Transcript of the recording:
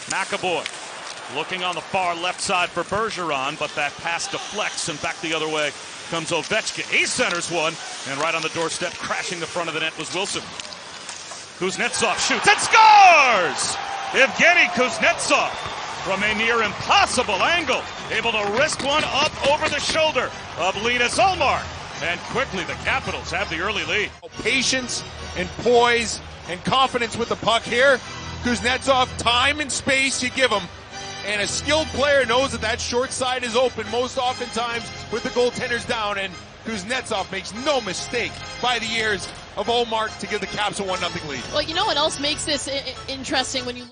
McAvoy looking on the far left side for Bergeron, but that pass deflects, and back the other way comes Ovechkin. He centers one, and right on the doorstep, crashing the front of the net was Wilson. Kuznetsov shoots and scores! Evgeny Kuznetsov from a near impossible angle, able to wrist one up over the shoulder of Linus Ullmark. And quickly the Capitals have the early lead. Patience and poise and confidence with the puck here. Kuznetsov, time and space you give him. And a skilled player knows that that short side is open most oftentimes with the goaltenders down. And Kuznetsov makes no mistake by the ears of Ullmark to give the Caps a 1-0 lead. Well, you know what else makes this interesting when you